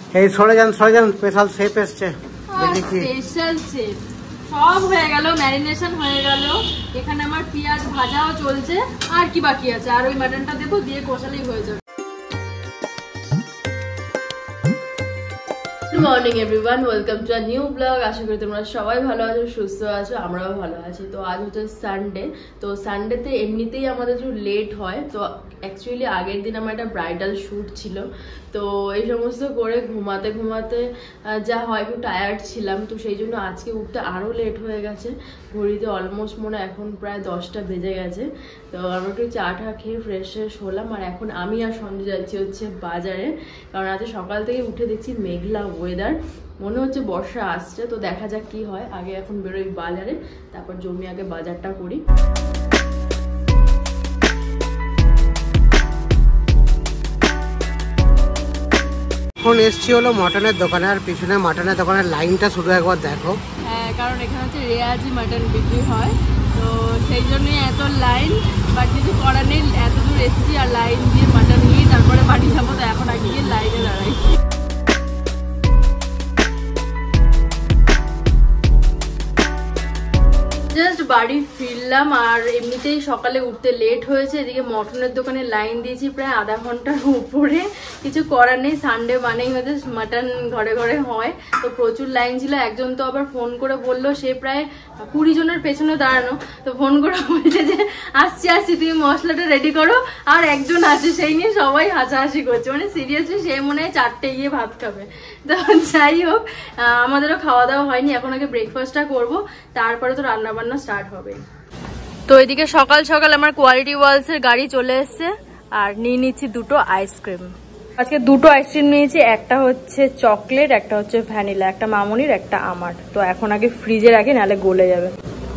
এই সরে যান স্পেশাল শেফ এসছে। দেখি কি স্পেশাল শেফ। সব হয়ে গেল, ম্যারিনেশন হয়ে গেল, এখানে আমার পেঁয়াজ ভাজাও চলছে, আর কি বাকি আছে? আর ওই মাটনটা দেবো, দিয়ে কষালেই হয়ে যাবে। Good morning everyone, welcome to a new blog. আশা করি তোমরা সবাই ভালো আছো, সুস্থ আছো, আমরাও ভালো আছি। তো আজ হচ্ছে সানডে। তো সানডেতে এমনিতেই আমাদের একটু লেট হয়। তো অ্যাকচুয়ালি আগের দিন আমার একটা ব্রাইডাল শ্যুট ছিল, তো এই সমস্ত করে ঘুমাতে ঘুমাতে যা হয় একটু টায়ার্ড ছিলাম, তো সেই জন্য আজকে উঠতে আরও লেট হয়ে গেছে। ঘড়িতে অলমোস্ট মনে এখন প্রায় 10টা বেজে গেছে। তো আমরা একটু চা টা খেয়ে ফ্রেশ হলাম, আর এখন আমি আর সঞ্জয় যাচ্ছি হচ্ছে বাজারে, কারণ আজ সকাল থেকে উঠে দেখছি মেঘলা ওয়েদার, মনে হচ্ছে বর্ষা আসছে। তো দেখা যাক কি হয়। আগে এখন বেরোই বাজারে, তারপর জমি আগে বাজারটা করি। এখন এসছি হলো মটনের দোকানে, আর পিছনে মটনের দোকানের লাইনটা শুধু একবার দেখো। হ্যাঁ, কারণ এখানে হচ্ছে রেয়াজি মাটন বিক্রি হয়, তো সেই জন্যই এত লাইন। বাট কিছু করার নেই, এত দূর এসছি আর লাইন দিয়ে মাটন নিয়ে তারপরে বাড়ি যাবো, তো এখন আগে গিয়ে লাইনে দাঁড়াই। জাস্ট বাড়ি ফিরলাম, আর এমনিতেই সকালে উঠতে লেট হয়েছে। এদিকে মটনের দোকানে লাইন দিয়েছি প্রায় আধা ঘন্টার উপরে। কিছু করার নেই, সানডে মানেই হচ্ছে মাটন ঘরে ঘরে হয়, তো প্রচুর লাইন ছিল। একজন তো আবার ফোন করে বললো, সে প্রায় 20 জনের পেছনে দাঁড়ানো, তো ফোন করে বলছে যে আসছি তুমি মশলাটা রেডি করো। আর একজন আছে, সেই নিয়ে সবাই হাসাহাসি করছে, মানে সিরিয়াসলি সে মনে হয় 4টে গিয়ে ভাত খাবে। তো যাই হোক, আমাদেরও খাওয়া দাওয়া হয়নি, এখন আগে ব্রেকফাস্টটা করবো, তারপরে তো রান্না বান্না স্টার্ট হবে। তো এদিকে সকাল সকাল আমার কোয়ালিটি ওয়ালস এর গাড়ি চলে এসছে, আর নিয়ে নিচ্ছি 2টো আইসক্রিম। আজকে 2টো আইসক্রিম নিয়েছি, একটা হচ্ছে চকলেট, একটা হচ্ছে ভ্যানিলা, একটা মামুনির, একটা আমার। তো এখন আগে ফ্রিজে রাখি, নাহলে গলে যাবে।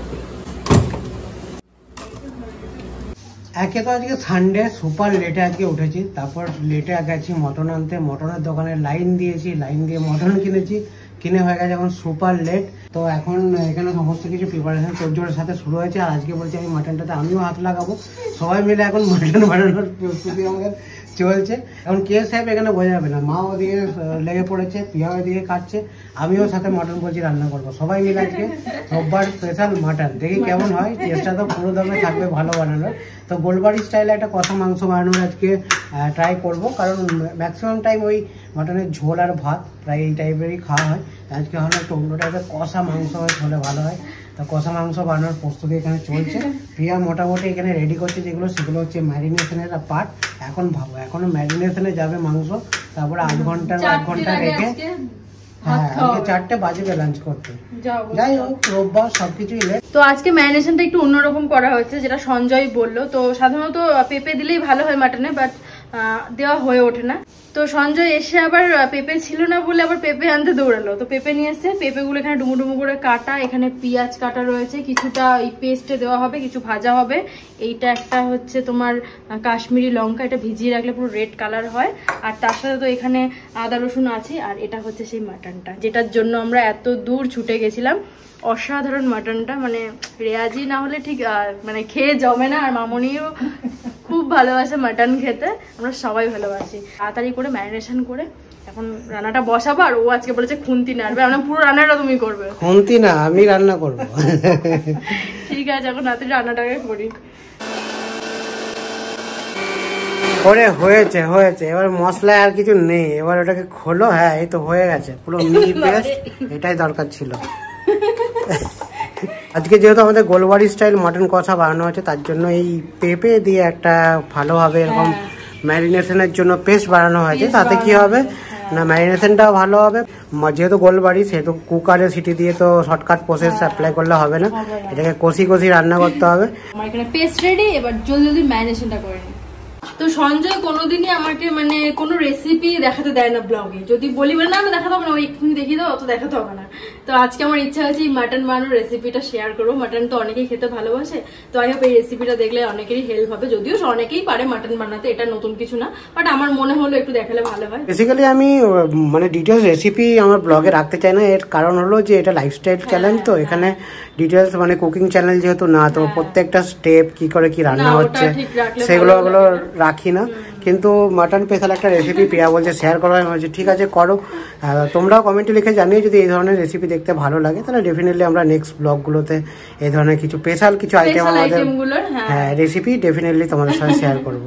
একে তো আজকে সানডে, সুপার লেটে আজকে উঠেছি, তারপর লেটে গেছি মটন আনতে। মটনের দোকানে লাইন দিয়েছি, লাইন দিয়ে মটন কিনেছি, কিনে হয়ে গেছে এখন সুপার লেট। তো এখন এখানে সমস্ত কিছু প্রিপারেশন তোড়জোড়ের সাথে শুরু হয়েছে, আর আজকে বলছি আমি মাটনটাতে আমিও হাত লাগাবো। সবাই মিলে এখন মাটন বানানোর প্রস্তুতি আমাদের চলছে। এখন কে সাহেব এখানে বোঝা যাবে না, মা ওদিকে লেগে পড়েছে, পিয়া ওদিকে কাটছে, আমিও সাথে মটন বলছি রান্না করবো। সবাই মিলে আজকে রোববার স্পেশাল মাটন, দেখি কেমন হয়। চেষ্টা তো পুরো দমে থাকবে ভালো বানানোর। তো গোলবাড়ি স্টাইলে একটা কষা মাংস বানানোর আজকে ট্রাই করব, কারণ ম্যাক্সিমাম টাইম ওই মটনের ঝোল আর ভাত প্রায় এই টাইপেরই খাওয়া হয়। আজকে হলো একটু অন্য টাইপের কষা মাংস হলে ভালো হয়। তো কষা মাংস বানানোর প্রস্তুতি এখানে চলছে। প্রিয়া মোটামুটি এখানে রেডি করছে যেগুলো, সেগুলো হচ্ছে ম্যারিনেশনের পার্ট। এখন ভাবো, এখনো ম্যারিনেশনে যাবে মাংস, তারপরে 8 ঘন্টা রেখে, হ্যাঁ 4টে বাজবে লাঞ্চ করতে। যাই হোক, রোববার সবকিছুই লেট। তো আজকে ম্যারিনেশনটা একটু অন্যরকম করা হচ্ছে, যেটা সঞ্জয় বললো। তো সাধারণত পেঁপে দিলেই ভালো হয় মাটনে, বাট দেওয়া হয়ে ওঠে না। তো সঞ্জয় এসে আবার পেঁপে ছিল না বলে আবার পেঁপে আনতে দৌড়ালো। তো পেঁপে নিয়ে এসছে, পেঁপেগুলো এখানে ডুমু ডুমু করে কাটা, এখানে পেঁয়াজ কাটা রয়েছে, কিছুটা এই পেস্টে দেওয়া হবে, কিছু ভাজা হবে। এইটা একটা হচ্ছে তোমার কাশ্মীরি লঙ্কা, এটা ভিজিয়ে রাখলে পুরো রেড কালার হয়। আর তার সাথে তো এখানে আদা রসুন আছে। আর এটা হচ্ছে সেই মাটনটা, যেটার জন্য আমরা এত দূর ছুটে গেছিলাম। অসাধারণ মাটনটা, মানে রেয়াজি না হলে ঠিক মানে খেয়ে জমে না। আর মামনিও খুব ভালোবাসে মাটন খেতে, আমরা সবাই ভালোবাসি। তাড়াতাড়ি করে ম্যারিনেশন করে এখন রান্নাটা বসাবো। আর ও আজকে বলেছে খুন্তি নাড়বে, আমরা পুরো রান্নাটা তুমি করবে। খুন্তি না, আমি রান্না করবো। ঠিক আছে, এখন রাতে রান্নাটাকে করি। করে হয়েছে এবার মশলায় আর কিছু নেই, এবার ওটাকে খোলো। হ্যাঁ, এই তো হয়ে গেছে পুরো মিহি পেস্ট, এটাই দরকার ছিল। আজকে যেহেতু আমাদের গোলবাড়ি স্টাইল মাটন কষা বানানো হচ্ছে, তার জন্য এই পেঁপে দিয়ে একটা ভালোভাবে এরকম ম্যারিনেশনের জন্য পেস্ট বানানো হয়েছে। তাতে কি হবে না, ম্যারিনেশনটাও ভালো হবে। যেহেতু গোলবাড়ি, সেহেতু কুকারে সিটি দিয়ে তো শর্টকাট প্রসেস অ্যাপ্লাই করলে হবে না, এটাকে কষি রান্না করতে হবে। আমার এখানে পেস্ট রেডি, এবার জলদি ম্যারিনেশনটা করে নিই। তো সঞ্জয় কোনোদিনই আমাকে মানে কোনো রেসিপি দেখাতে দেয় না ব্লগে। যদি বলি বলে না আমি দেখাতে হবে না, ওই এক্ষুনি দেখিয়ে দাও, অত দেখাতে হবে না। তো আজকে আমার ইচ্ছা হচ্ছে এই মাটন বানানোর রেসিপিটা শেয়ার করবো। মাটন তো অনেকেই খেতে ভালোবাসে, তো আই হোপ এই রেসিপিটা দেখলে অনেকেরই হেল্প হবে। যদিও অনেকেই পারে মাটন বানাতে, এটা নতুন কিছু না, বাট আমার মনে হলো একটু দেখালে ভালো হয়। বেসিক্যালি আমি মানে ডিটেলস রেসিপি আমার ব্লগে রাখতে চাই না, এর কারণ হলো যে এটা লাইফস্টাইল চ্যানেল, তো এখানে ডিটেলস মানে কুকিং চ্যানেল যেহেতু না, তো প্রত্যেকটা স্টেপ কি করে কি রান্না হচ্ছে সেগুলো রাখি না, কিন্তু মাটন স্পেশাল একটা রেসিপি প্রিয়া বলছে শেয়ার করা হয়, বলছে ঠিক আছে করো। তোমরাও কমেন্টে লিখে জানিয়ে যদি এই ধরনের রেসিপি দেখতে ভালো লাগে, তাহলে ডেফিনেটলি আমরা নেক্সট ব্লগগুলোতে এই ধরনের কিছু স্পেশাল কিছু আইটেম আমাদের রেসিপি ডেফিনেটলি তোমাদের সাথে শেয়ার করবো।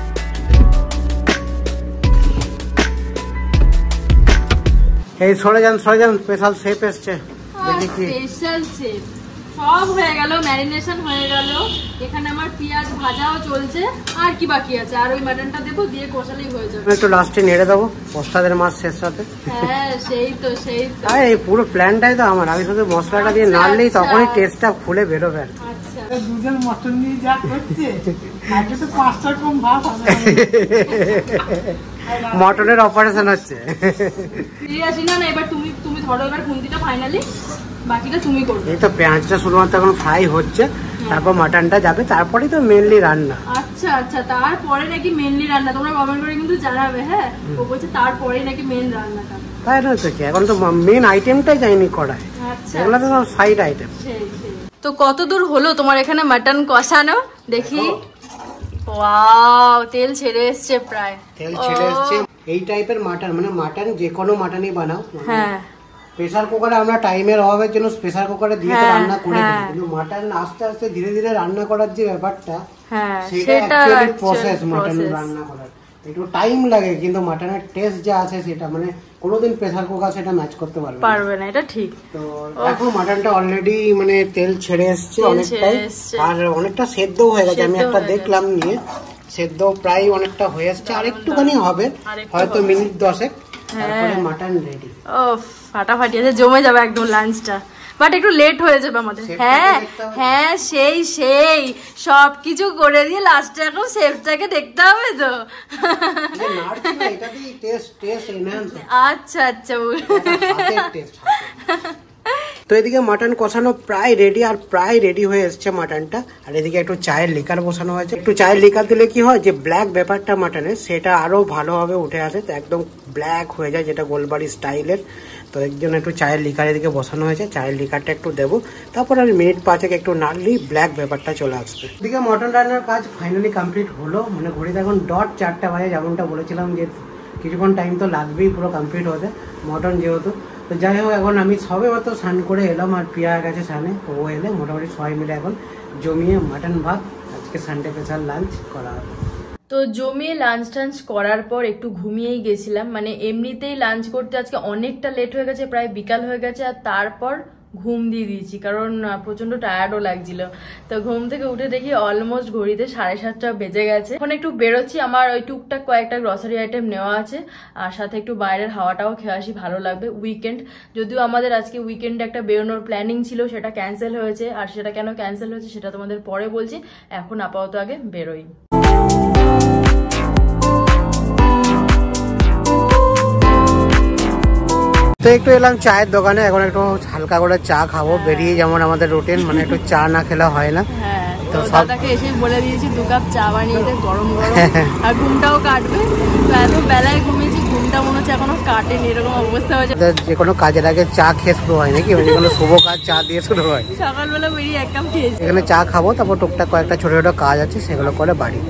এই সরে যান স্পেশাল শেফ এসছে, দেখি কি স্পেশাল শেফ। সব হয়ে গেল, ম্যারিনেশন হয়ে গেল, এখানে আমার পেঁয়াজ ভাজাও চলছে, আর কি বাকি আছে? আর ওই মাটনটা দেবো, দিয়ে কষালেই হয়ে যাবে। একটু লাস্টে নেড়ে দেবো ওস্তাদের মাছ শেষ সাথে। হ্যাঁ সেই তো এই পুরো প্ল্যানটাই তো আমার, আমি শুধু মশলাটা দিয়ে নাড়লেই তখনই টেস্টটা ফুলে বেরোবে। আচ্ছা দুজন মটন নিয়ে যা করছে, আগে তো 5টা কম ভাত হবে। মটনের অপারেশন হচ্ছে। না এবার তুমি ধরো, এবার খুন্তিটা ফাইনালি, বাকিটা তুমি করবে। এই তো পেঁয়াজটা শুধুমাত্র এখন ফ্রাই হচ্ছে, তারপর মাটনটা যাবে, তারপরেই তো মেনলি রান্না। আচ্ছা তারপরে নাকি মেনলি রান্না? তোমরা কমেন্ট করে কিন্তু জানাবে। হ্যাঁ ও বলছে তারপরে নাকি মেন রান্নাটা। তাই না, তো কি এখন তো মেন আইটেমটাই যায়নি কড়াই, এগুলো তো সব সাইড আইটেম। তো কত দূর হলো তোমার এখানে মাটন কষানো? দেখি, ওয়াও তেল ছেড়ে এসছে, প্রায় তেল ছেড়ে এসছে। এই টাইপের মাটন, মানে মাটন যে কোনো মাটনই বানাও, হ্যাঁ প্রেসার কুকারে আমরা টাইমের অভাবের জন্য প্রেসার কুকারে দিয়ে রান্না করে দিই, কিন্তু মাটন আস্তে আস্তে ধীরে ধীরে রান্না করার যে ব্যাপারটা, সেটা অ্যাকচুয়ালি প্রসেস। মাটন রান্না করার একটু টাইম লাগে, কিন্তু মাটনের টেস্ট যা আছে সেটা মানে কোনোদিন প্রেসার কুকার সেটা ম্যাচ করতে পারবে না, এটা ঠিক। তো এখন মাটনটা অলরেডি মানে তেল ছেড়ে এসছে অনেকটাই, আর অনেকটা সেদ্ধও হয়ে গেছে। আমি একটা দেখলাম নিয়ে, সেদ্ধ প্রায় অনেকটা হয়ে এসছে, আর একটুখানি হবে হয়তো মিনিট 10, তারপরে মাটন রেডি। ও ফাটাফাটি আছে, জমে যাবে একদম লাঞ্চটা, বাট একটু লেট হয়ে যাবে আমাদের। হ্যাঁ সেই সবকিছু করে দিয়ে লাস্টে এখন শেফটাকে দেখতে হবে তো। আচ্ছা তো এদিকে মাটন কষানো প্রায় রেডি, আর প্রায় রেডি হয়ে এসছে মাটনটা। আর এদিকে একটু চায়ের লিকার বসানো হয়েছে। একটু চায়ের লিকার দিলে কি হয়, যে ব্ল্যাক ব্যাপারটা মাটনের সেটা আরো ভালোভাবে উঠে আসে, তো একদম ব্ল্যাক হয়ে যায়, যেটা গোলবাড়ি স্টাইলের। তো একজন একটু চায়ের লিকার এদিকে বসানো হয়েছে, চায়ের লিকারটা একটু দেবো, তারপর আর মিনিট 5 একটু নাড়লেই ব্ল্যাক ব্যাপারটা চলে আসবে। এদিকে মটন রান্নার কাজ ফাইনালি কমপ্লিট হলো, মানে ঘড়িতে এখন ডট 4টা বাজে, যেমনটা বলেছিলাম যে কিছুক্ষণ টাইম তো লাগবেই পুরো কমপ্লিট হতে মটন যেহেতু। তো যাই হোক, এখন আমি সবে মাত্র স্নান করে এলাম, আর প্রিয়া গেছে স্নানে, ও এলে মোটামুটি সবাই মিলে এখন জমিয়ে মাটন ভাত আজকে সানডে স্পেশাল লাঞ্চ করা হবে। তো জমিয়ে লাঞ্চ টাঞ্চ করার পর একটু ঘুমিয়েই গেছিলাম, মানে এমনিতেই লাঞ্চ করতে আজকে অনেকটা লেট হয়ে গেছে, প্রায় বিকাল হয়ে গেছে, আর তারপর ঘুম দিয়ে দিয়েছি, কারণ প্রচন্ড টায়ার্ডও লাগছিল। তো ঘুম থেকে উঠে দেখি অলমোস্ট ঘড়িতে 7:30 বেজে গেছে। এখন একটু বেরোচ্ছি, আমার ওই টুকটাক কয়েকটা গ্রসারি আইটেম নেওয়া আছে, আর সাথে একটু বাইরের হাওয়াটাও খেয়ে আসি, ভালো লাগবে। উইকেন্ড, যদিও আমাদের আজকে উইকেন্ডে একটা বেরোনোর প্ল্যানিং ছিল, সেটা ক্যান্সেল হয়েছে, আর সেটা কেন ক্যান্সেল হয়েছে সেটা তোমাদের পরে বলছি, এখন আপাতত আগে বেরোই। তো একটু এলাম চায়ের দোকানে, এখন একটু হালকা করে চা খাবো, বেরিয়ে যেমন আমাদের রুটিন, মানে একটু চা না খেলে হয় না। তো দাদাকে এসে বলে দিয়েছি 2 কাপ চা বানিয়ে দে, গরম গরম, আর ঘুমটাও কাটবে। তো এত বেলায় ঘুমিয়েছি, ঘুমটা মনে হচ্ছে এখনো কাটেনি, এরকম অবস্থা হয়েছে। যে কোনো কাজের আগে চা খেয়ে শুরু হয় নাকি, যে কোনো শুভ কাজ চা দিয়ে শুরু হয়। সকালবেলা বেরিয়ে 1 কাপ খেয়েছি। এখানে চা খাবো, তারপর টুকটাক কয়েকটা ছোট ছোট কাজ আছে, সেগুলো করে বাড়ি।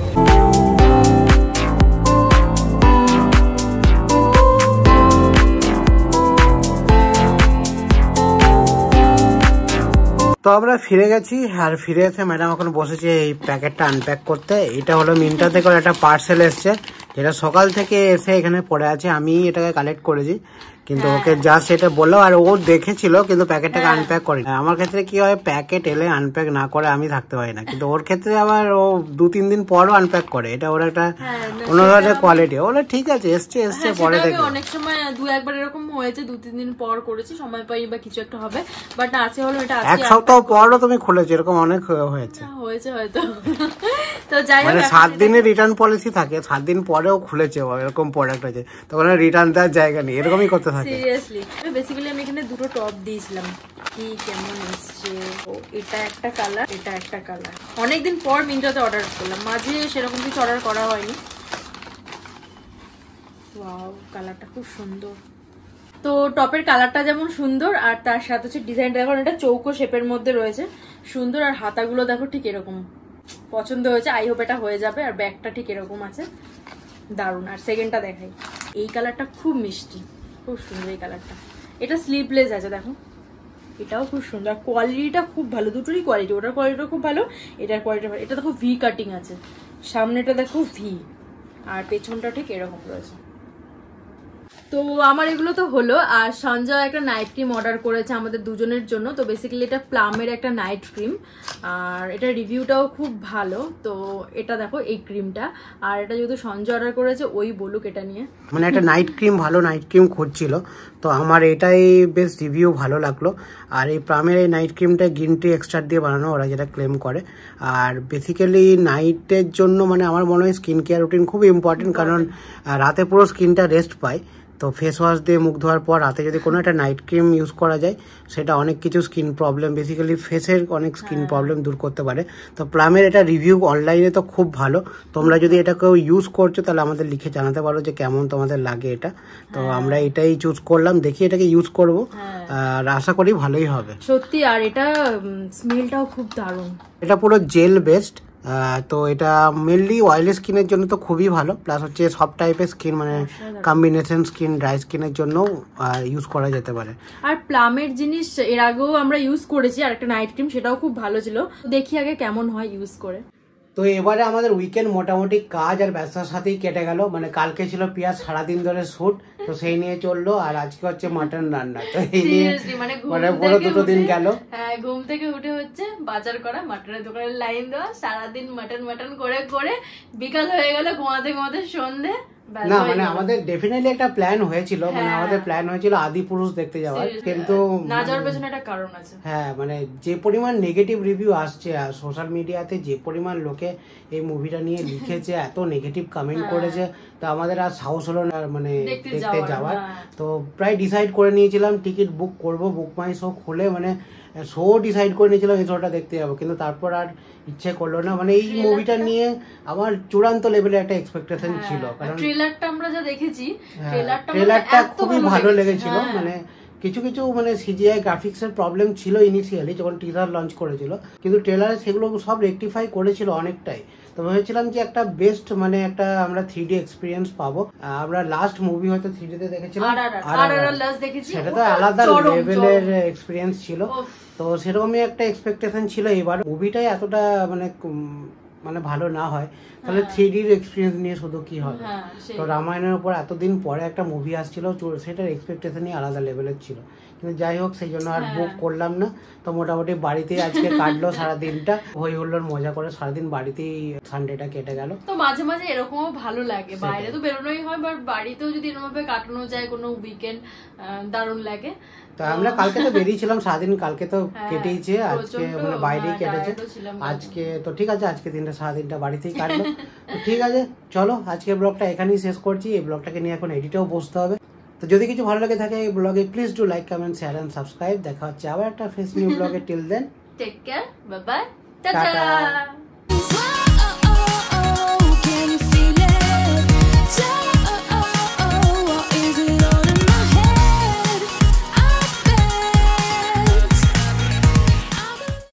তো আমরা ফিরে গেছি, আর ফিরে এসে ম্যাডাম এখন বসেছে এই প্যাকেটটা আনপ্যাক করতে। এটা হলো মিন্ট্রা থেকে একটা পার্সেল এসছে, যেটা সকাল থেকে এসে এখানে পড়ে আছে। আমি এটাকে কালেক্ট করেছি, কিন্তু ওকে জাস্ট এটা বললো, আর ও দেখেছিল কিন্তু প্যাকেটটাকে আনপ্যাক করেনি। আমার ক্ষেত্রে কি হয়, প্যাকেট এলে আনপ্যাক না করে আমি থাকতে পারি না, কিন্তু ওর ক্ষেত্রে আবার ও 2-3 দিন পরও আনপ্যাক করে। এটা ওর একটা অন্য ধরনের কোয়ালিটি। ওরা ঠিক আছে এসছে পরে দেখে। অনেক সময় 2-1 এরকম হয়েছে, 2-3 দিন পর করেছি, সময় পাই বা কিছু একটা হবে, বাট আছে হলো এটা 1 সপ্তাহ পরও তুমি খুলেছো, এরকম অনেক হয়েছে হয়তো। তো যাই হোক, মানে 7 দিনের রিটার্ন পলিসি থাকে, 7 দিন পরেও খুলেছে এরকম প্রোডাক্ট আছে, তখন রিটার্ন দেওয়ার জায়গা নেই, এরকমই করতে থাকে। সিরিয়াসলি বেসিক্যালি আমি এখানে 2টো টপ দিয়েছিলাম, কি কেমন এসছে। এটা একটা কালার, এটা একটা কালার। অনেকদিন পর মিন্ট্রাতে অর্ডার করলাম, মাঝে সেরকম কিছু অর্ডার করা হয়নি। ওয়াও, কালারটা খুব সুন্দর। তো টপের কালারটা যেমন সুন্দর, আর তার সাথে হচ্ছে ডিজাইনটা, এখন এটা চৌকো শেপের মধ্যে রয়েছে, সুন্দর। আর হাতাগুলো দেখো ঠিক এরকম, পছন্দ হয়েছে, আই হোপ এটা হয়ে যাবে। আর ব্যাগটা ঠিক এরকম আছে, দারুণ। আর সেকেন্ডটা দেখাই, এই কালারটা খুব মিষ্টি, খুব সুন্দর এই কালারটা। এটা স্লিভলেস আছে, দেখো এটাও খুব সুন্দর, কোয়ালিটিটা খুব ভালো, দুটোরই কোয়ালিটি, ওটার কোয়ালিটিটা খুব ভালো, এটার কোয়ালিটি ভালো। এটা দেখো ভি কাটিং আছে, সামনেটা দেখো ভি, আর পেছনটা ঠিক এরকম রয়েছে। তো আমার এগুলো তো হলো। আর সঞ্জয় একটা নাইট ক্রিম অর্ডার করেছে আমাদের দুজনের জন্য। তো বেসিক্যালি এটা প্লামের একটা নাইট ক্রিম, আর এটা রিভিউটাও খুব ভালো। তো এটা দেখো এই ক্রিমটা, আর এটা যেহেতু সঞ্জয় অর্ডার করেছে ওই বলুক এটা নিয়ে। মানে একটা নাইট ক্রিম, ভালো নাইট ক্রিম খুঁজছিল, তো আমার এটাই বেশ রিভিউ ভালো লাগলো। আর এই প্লামের এই নাইট ক্রিমটা গ্রিন টি এক্সট্রাক্ট দিয়ে বানানো, ওরা যেটা ক্লেম করে। আর বেসিক্যালি নাইটের জন্য মানে আমার মনে হয় স্কিন কেয়ার রুটিন খুব ইম্পর্টেন্ট, কারণ রাতে পুরো স্কিনটা রেস্ট পায়। তো ফেস ওয়াশ দিয়ে মুখ ধোয়ার পর রাতে যদি কোনো একটা নাইট ক্রিম ইউজ করা যায়, সেটা অনেক কিছু স্কিন প্রবলেম, বেসিক্যালি ফেসের অনেক স্কিন প্রবলেম দূর করতে পারে। তো প্লামের এটা রিভিউ অনলাইনে তো খুব ভালো, তোমরা যদি এটা কেউ ইউজ করছো তাহলে আমাদের লিখে জানাতে পারো যে কেমন তোমাদের লাগে এটা। তো আমরা এটাই চুজ করলাম, দেখি এটাকে ইউজ করব, আর আশা করি ভালোই হবে সত্যি। আর এটা স্মেলটাও খুব দারুণ। এটা পুরো জেল বেসড, তো এটা মেনলি অয়েলি স্কিনের জন্য তো খুবই ভালো, প্লাস হচ্ছে সব টাইপের স্কিন, মানে কম্বিনেশন স্কিন, ড্রাই স্কিনের জন্য ইউজ করা যেতে পারে। আর প্লামের জিনিস এর আগেও আমরা ইউজ করেছি, আর একটা নাইট ক্রিম, সেটাও খুব ভালো ছিল। দেখি আগে কেমন হয় ইউজ করে। তো এবারে আমাদের উইকেন্ড মোটামুটি কাজ আর ব্যবসার সাথেই কেটে গেল। মানে কালকে ছিল পিয়াজ সারাদিন ধরে শুট, তো সেই নিয়ে চললো, আর আজকে হচ্ছে মাটন রান্না। তো এই নিয়ে মানে পুরো দুটো দিন গেল। হ্যাঁ, ঘুম থেকে উঠে হচ্ছে বাজার করা, মাটনের দোকানের লাইন দেওয়া, সারাদিন মাটন করে করে বিকাল হয়ে গেল, ঘুমাতে ঘুমাতে সন্ধে। না মানে আমাদের ডেফিনেটলি একটা প্ল্যান হয়েছিল, মানে আমাদের প্ল্যান হয়েছিল আদিপুরুষ দেখতে যাওয়ার, কিন্তু না যাওয়ার পেছনে একটা কারণ আছে। হ্যাঁ, মানে যে পরিমাণ নেগেটিভ রিভিউ আসছে, আর সোশ্যাল মিডিয়াতে যে পরিমাণ লোকে এই মুভিটা নিয়ে লিখেছে, এত নেগেটিভ কমেন্ট করেছে, তো আমাদের আর সাহস হলো না মানে দেখতে যাওয়ার। তো প্রায় ডিসাইড করে নিয়েছিলাম টিকিট বুক করব, বুক মাই শো খুলে মানে শো ডিসাইড করে নিয়েছিলাম এই শোটা দেখতে যাবো, কিন্তু তারপর আর ইচ্ছে করলো না। মানে এই মুভিটা নিয়ে আমার চূড়ান্ত লেভেলে একটা এক্সপেকটেশন ছিল, কারণ ট্রেলারটা আমরা যা দেখেছি, ট্রেলারটা খুবই ভালো লেগেছিল। মানে কিছু কিছু মানে সিজিআই গ্রাফিক্স এর প্রবলেম ছিল ইনিশিয়ালি যখন টিজার লঞ্চ করেছিল, কিন্তু ট্রেলারে সেগুলো সব রেকটিফাই করেছিল অনেকটাই। তো ভেবেছিলাম যে একটা বেস্ট মানে একটা আমরা 3D এক্সপিরিয়েন্স পাবো। আমরা লাস্ট মুভি হয়তো 3D তে দেখেছিলাম, সেটা তো আলাদা লেভেলের এক্সপিরিয়েন্স ছিল। তো সেরকমই একটা এক্সপেকটেশন ছিল। এবার মুভিটাই এতটা মানে ভালো না হয় তাহলে 3D এক্সপিরিয়েন্স নিয়ে শুধু কি হবে। তো রামায়ণের উপর এতদিন পরে একটা মুভি আসছিল, সেটার এক্সপেকটেশনই আলাদা লেভেলের ছিল। কিন্তু যাই হোক, সেই জন্য আর বুক করলাম না। তো মোটামুটি বাড়িতেই আজকে কাটলো সারাদিনটা, হই হুল্লোড় মজা করে সারাদিন বাড়িতেই সানডেটা কেটে গেল। তো মাঝে মাঝে এরকমও ভালো লাগে, বাইরে তো বেরোনোই হয়, বাট বাড়িতেও যদি এরকম ভাবে কাটানো যায় কোনো উইকেন্ড, দারুণ লাগে। তো আমরা কালকে তো বেরিয়েছিলাম সারাদিন, কালকে তো কেটেইছে, আজকে মানে বাইরেই কেটেছে আজকে। তো ঠিক আছে, আজকে দিনটা সারাদিনটা বাড়িতেই কাটলো। তো ঠিক আছে, চলো আজকের ব্লগটা এখানেই শেষ করছি। এই ব্লগটাকে নিয়ে এখন এডিটেও বসতে হবে। তো যদি কিছু ভালো লাগে থাকে এই ব্লগে, please do like, comment, share and subscribe. দেখা হচ্ছে আবার একটা ফ্রেশ নিউ ব্লগে। Till then, take care, bye bye, tata.